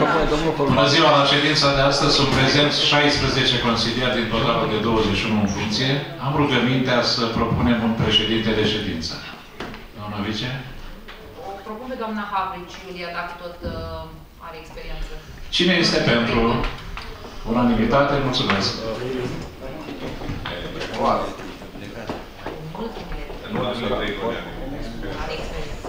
Bună ziua! La ședința de astăzi sunt prezenți 16 consilieri din totalul de 21 în funcție. Am rugămintea să propunem un președinte de ședință. Doamna vice? O propun pe doamna Havrici, Iulia, dacă tot are experiență. Cine este pentru? Unanimitate? Mulțumesc! Are experiență.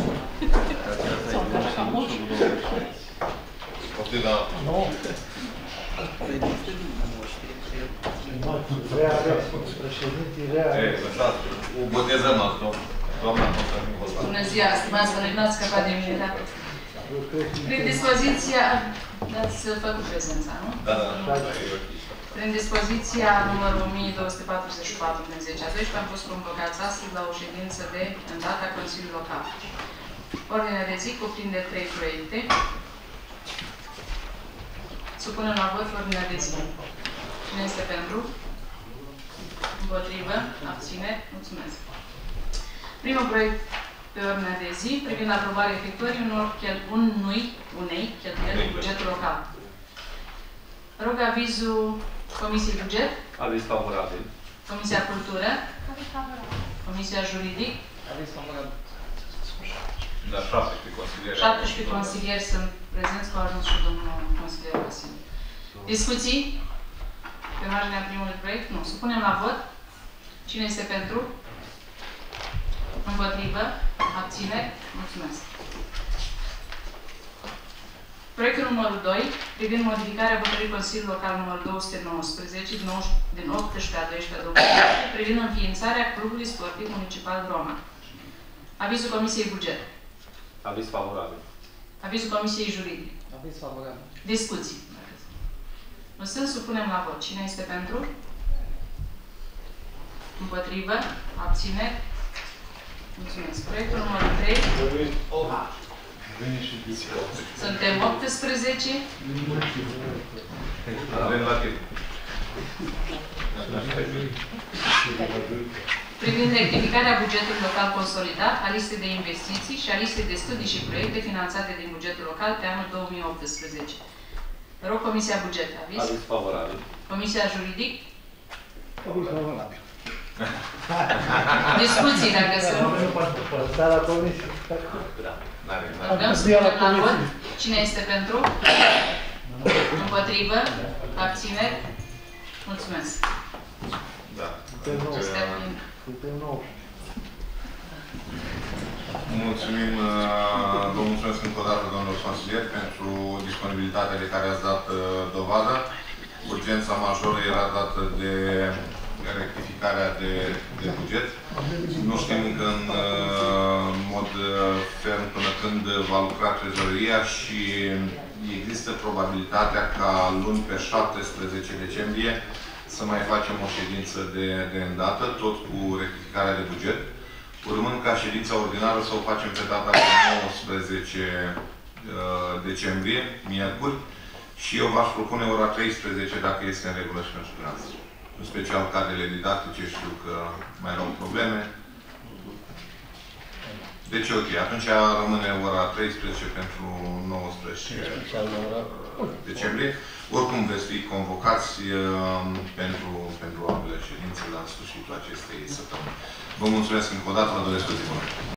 Bună ziua, stimați colegi, n-ați scăpat de mine, da? Prin dispoziția... Ați făcut prezența, nu? Da, da. Prin dispoziția numărul 1244 din 10/12 am fost convocați astăzi la o ședință de îndată a Consiliului Local. Ordinea de zi cuprinde 3 proiecte. Supunem la vot ordinea de zi. Cine este pentru? Împotrivă? Abține? Mulțumesc. Primul proiect pe ordinea de zi privind aprobarea efectuării unei cheltuieli din bugetul local. Rog avizul Comisiei Buget. Aviz favorabil. Comisia Cultură. Aviz favorabil. Comisia Juridic. Aviz favorabil. Da, 17 consilieri. 17 consilieri sunt prezenți, cu ajuns și domnul consilier Vasile. Discuții? Pe marginea primului proiect? Nu. Supunem la vot. Cine este pentru? Împotrivă? Abține? Mulțumesc. Proiectul numărul 2, privind modificarea hotărârii Consiliului Local numărul 219 din 18/12/2020, privind înființarea Clubului Sportiv Municipal Roma. Avizul Comisiei Buget. Aviz favorabil. Avizul Comisiei Juridic. Aviz favorabil. Discuții. Nu sunt, supunem la vot. Cine este pentru? Împotrivă? Abține? Mulțumesc. Proiectul numărul 3. Suntem 18. Avem la timp. Privind rectificarea bugetului local consolidat, a listei de investiții și a listei de studii și proiecte finanțate din bugetul local pe anul 2018. Rog Comisia Buget. Aviz? Aviz favorabil. Comisia Juridic? Aviz favorabil. Discuții, dacă sunt. Da, la comisie. Rugăm să punem la vot. Cine este pentru? Împotrivă? Abțineri? Mulțumesc. Da. Mulțumim, vă mulțumesc încă o dată, domnilor consilieri, pentru disponibilitatea de care ați dat dovadă. Urgența majoră era dată de rectificarea de buget. Nu știm încă în mod ferm până când va lucra trezoreria și există probabilitatea ca luni pe 17 decembrie să mai facem o ședință de îndată, tot cu rectificarea de buget, urmând ca ședința ordinară să o facem pe data de 19 decembrie, miercuri, și eu v-aș propune ora 13 dacă este în regulă și pentru dumneavoastră. În special cadrele didactice, știu că mai erau probleme. Deci ok, atunci rămâne ora 13 pentru 19 decembrie. Oricum veți fi convocați pentru ambele ședințe la sfârșitul acestei săptămâni. Vă mulțumesc încă o dată, vă doresc o zi bună.